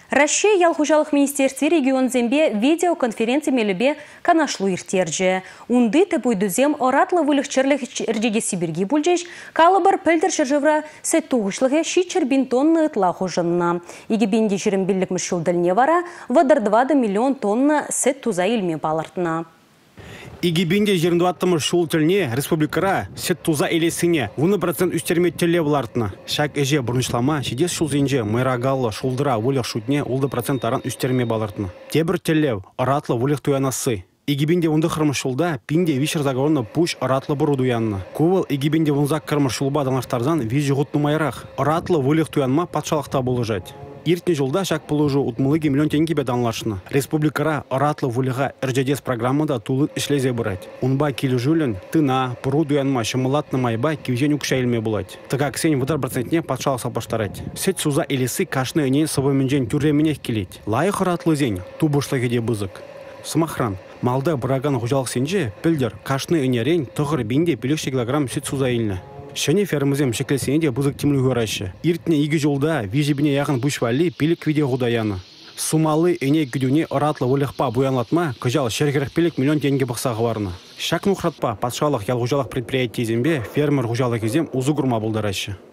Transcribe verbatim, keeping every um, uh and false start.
Россия ялхужалық министерстве регион зембе видеоконференция мелебе канашлу иртерже. Унды тепуйдузем оратлы вылықчырлық ржеге Сибирги бульжеш, калыбыр пілдір шыржывра сәттуғышлығы шичер бинтонны ытла хужынна. Иге бенде жирім білік мүшілділіне вара, вадар двада миллион тонна сәттуза илме балартына. Игибинде жиырма аттымы шул тіліне республикара сет туза елесіне он процент үстерме теле бұлартына. Шак әже бұрнышлама, шедес шул зенже майрагалы шулдыра өлік шутне олды процент аран үстерме балартына. Тебір теле аратлы өлік туянасы. Игибинде онды қырмы шулда пинде вишер заговорны пуш аратлы бұру дуянны. Ковал игибинде онзак қырмы шулба даңаштарзан вижі ғұтны майрақ. Аратлы өлік туянма патшалықта болыжать. Иртне жылда шак положу утмылыги миллион тенге беданлашны. Республикара аратлы вулиға РЖДС программада тулын ішлезе бұрать. Унба келі жүлін тына, пұру дуянма шымылатны майба кевжен үкшәйлме бұлать. Тыға ксен выдар процентне патшалық сапаштарать. Сет суза елесі кашны өне сабаменжен түрременех келет. Лайық аратлы зен, тубышлығыде бұзық. Смахран, малда бұраган ғужалық сенже, пілдер кашны өне рен тұғыр бенде пілік килограмм сет суза елні. Шәне фермізем шекілсенде бұзық темлі ғырайшы. Иртіне игі жолда вежебіне яғын бұшвали пелік виде ғудаяны. Сумалы өне күдіне ыратлы өліқпа бұянлатма күжал шергірік пелік миллион тенге бұқсағы барына. Шак нұқратпа патшалық ялғужалық предприятие зембе фермер ғужалық кезем ұзы ғұрма бұлдарайшы.